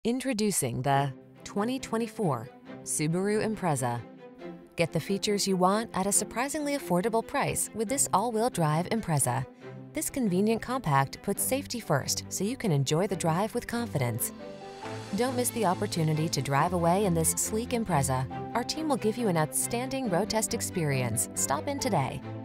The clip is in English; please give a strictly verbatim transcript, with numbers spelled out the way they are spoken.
Introducing the twenty twenty-four Subaru Impreza. Get the features you want at a surprisingly affordable price with this all-wheel drive Impreza. This convenient compact puts safety first so you can enjoy the drive with confidence. Don't miss the opportunity to drive away in this sleek Impreza. Our team will give you an outstanding road test experience. Stop in today.